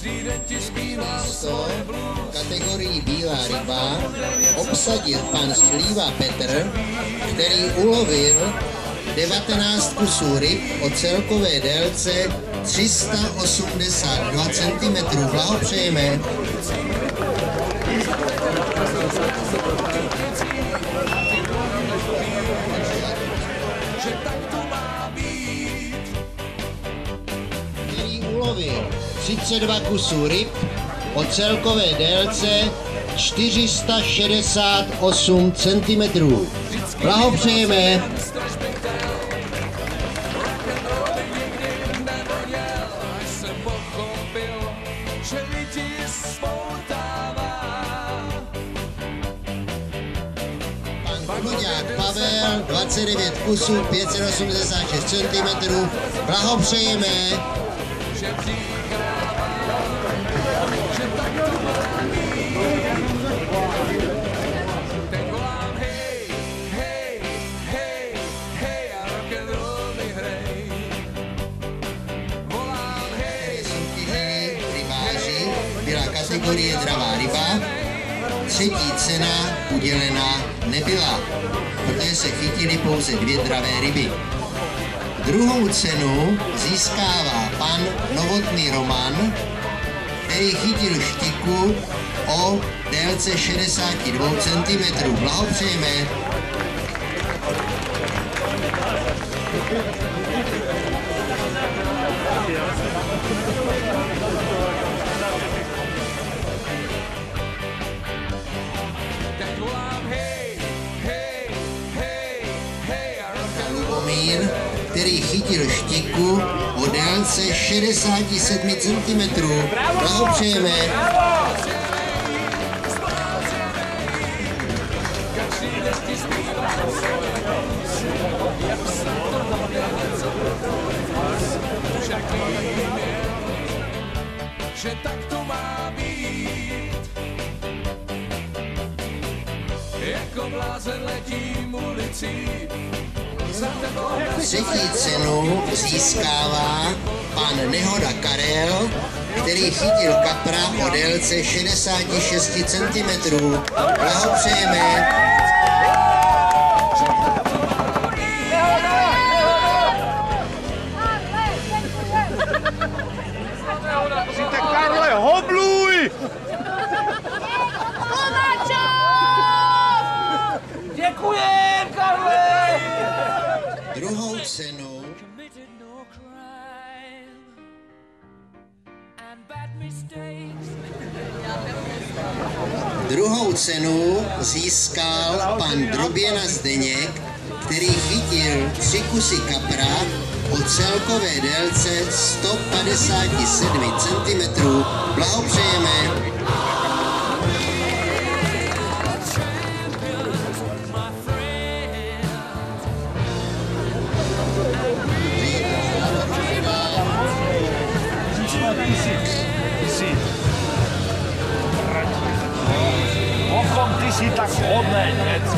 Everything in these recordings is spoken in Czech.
Místo kategorii bílá ryba obsadil pan Šlíva Petr, který ulovil 19 kusů ryb o celkové délce 382 cm. Blahopřejeme. Který ulovil 32 kusů ryb o celkové délce 468 cm. Blahopřejeme. Pan Koďák Pavel, 29 kusů, 586 cm. Blahopřejeme. Byla kategorie dravá ryba, třetí cena udělena nebyla, protože se chytily pouze 2 dravé ryby. Druhou cenu získává pan Novotný Roman, který chytil štiku o délce 62 cm. Blahopřejeme. Lubomír, který chytil štiku o délce 67 cm. Blahopřejeme. Že tak to má být. Jako blázen letím ulicí. Třetí cenu získává pan Nehoda Karel, který chytil kapra o délce 66 cm. Blahopřejeme. Karle, hobluj! Děkujem, Karle! Druhou cenu získal pan Droběna Zdeněk, který chytil 3 kusy kapra o celkové délce 157 cm. Blahopřejeme. Ty jsi tak hodnej, věc.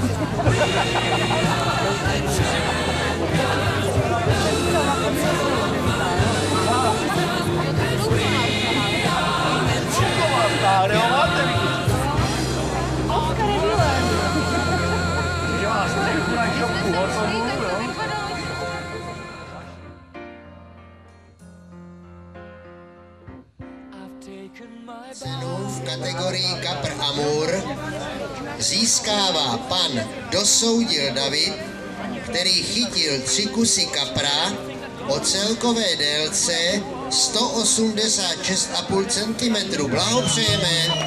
Cenu v kategorii Kapr Amur získává pan Dosoudil David, který chytil 3 kusy kapra o celkové délce 186,5 cm. Blahopřejeme.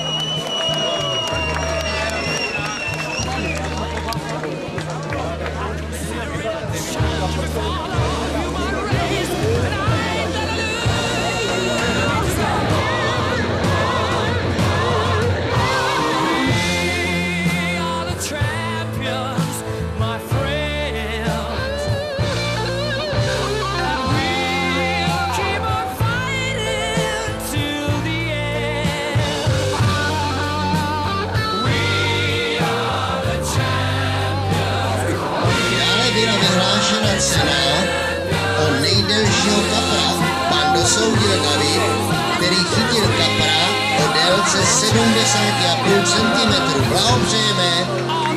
Cena o nejdelšího kapra pan Dosoudil David, který chytil 70,5 cm. Blahopřejeme.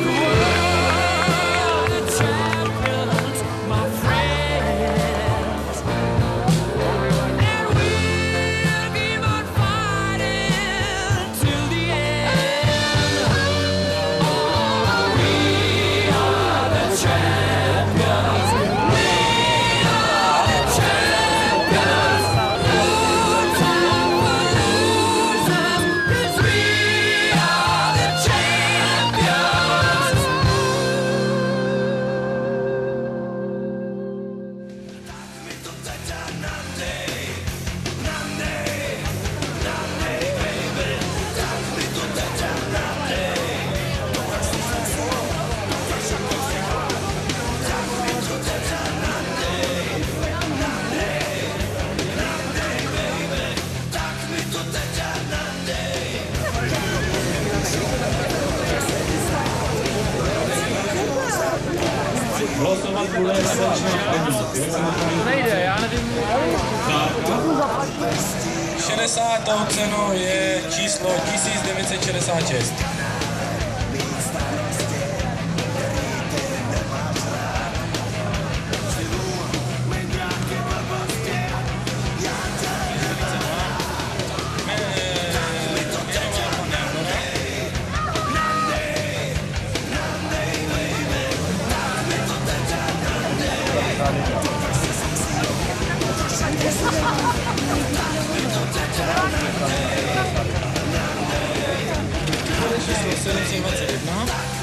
Nejde, já nevím. 60. cenou je číslo 1966. Číslo 721.